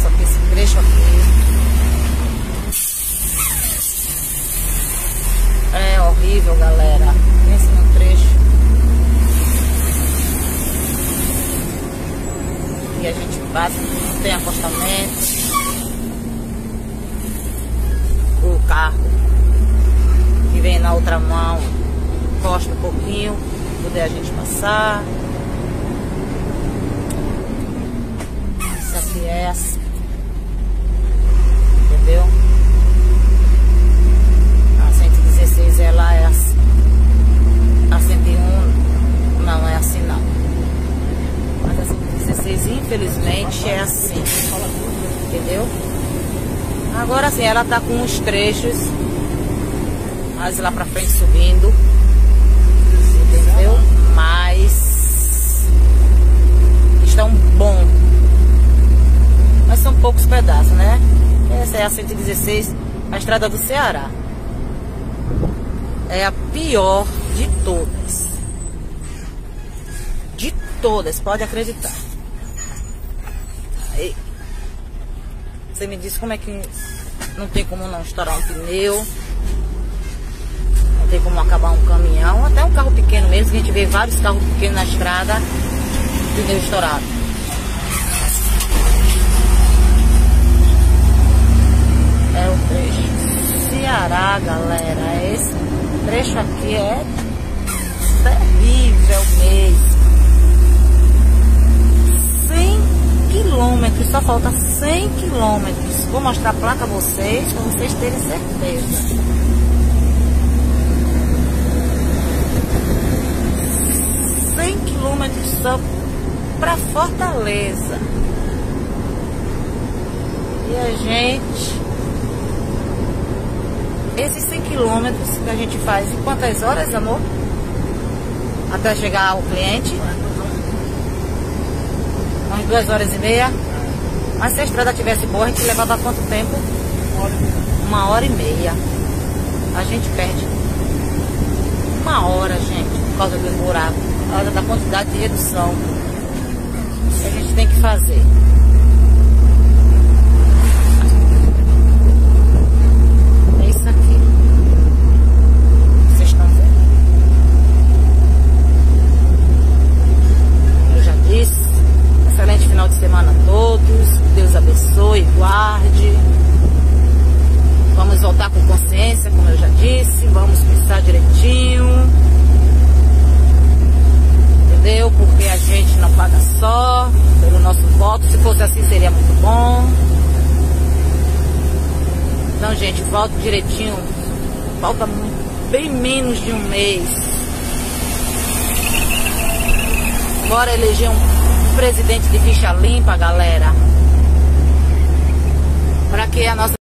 Nossa, esse trecho aqui é horrível, galera. Pensa no trecho. E a gente passa, não tem acostamento. O carro que vem na outra mão encosta um pouquinho, poder a gente passar. Isso aqui é assim, entendeu? A 116 ela é assim. A 101 não é assim não. Mas a 116 infelizmente é assim, entendeu? Agora sim, ela tá com uns trechos mais lá pra frente subindo, entendeu? Mas estão bom. Mas são poucos pedaços, né? Essa é a 116, a estrada do Ceará. É a pior de todas. De todas, pode acreditar. Aí, você me diz como é que não tem como não estourar um pneu, não tem como acabar um caminhão, até um carro pequeno mesmo, que a gente vê vários carros pequenos na estrada, pneu estourado. É o trecho Ceará, galera. Esse trecho aqui é terrível mesmo. 100 quilômetros, só falta 100 quilômetros. Vou mostrar a placa a vocês, para vocês terem certeza. 100 quilômetros só para Fortaleza. E a gente... Esses 100 quilômetros que a gente faz em quantas horas, amor? Até chegar ao cliente? Umas 2 horas e meia. Mas se a estrada tivesse boa, a gente levava quanto tempo? 1 hora e meia. A gente perde 1 hora, gente, por causa do buraco, por causa da quantidade de redução que a gente tem que fazer. É isso aqui. Vocês estão vendo? Eu já disse. Excelente final de semana a todos. Deus abençoe, guarde. Vamos voltar com consciência, como eu já disse. Vamos pensar direitinho. Entendeu? Porque a gente não paga só pelo nosso voto. Se fosse assim seria muito bom. Então, gente, voto direitinho. Falta bem menos de um mês. Bora eleger um presidente de ficha limpa, galera. Para que a nossa